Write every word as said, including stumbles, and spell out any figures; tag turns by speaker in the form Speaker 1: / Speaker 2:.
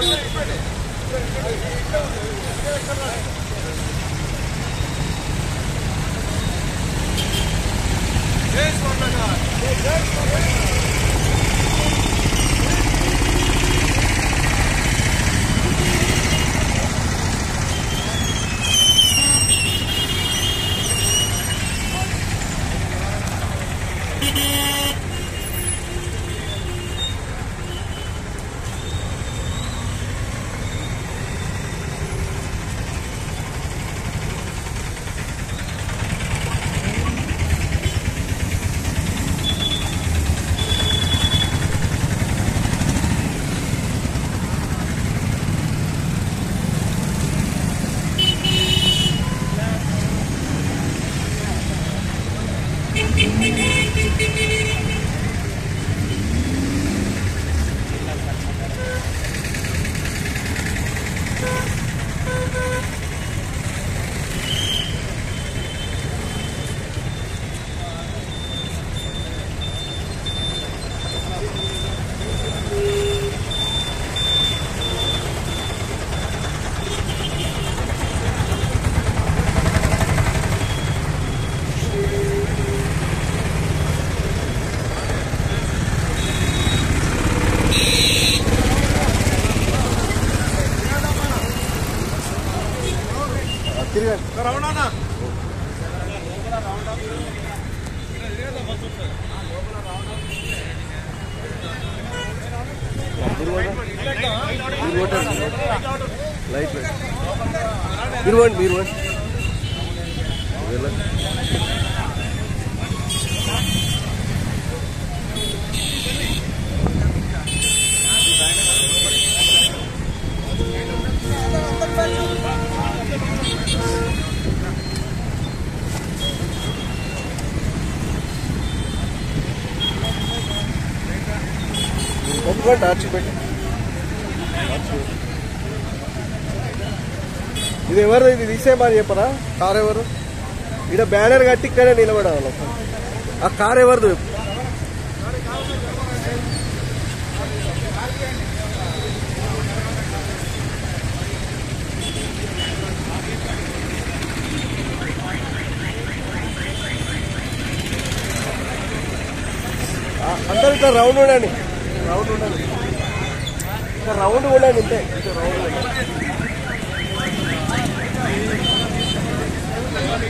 Speaker 1: round light మీరు వండి మీరు వండి టార్చ్ పెట్టి ఇది ఎవరు ఇది తీసేయమని చెప్పరా కార్ ఎవరు ఇక్కడ బ్యానర్ కట్టి ఇక్కడే నిలబడాలి ఆ కార్ ఎవరిది అందరు ఇట్లా రౌండ్ ఉండండి రౌండ్ ఉండండి ఇంకా రౌండ్ ఉండండి ఇంతే ఇంకా రౌండ్ ఉండండి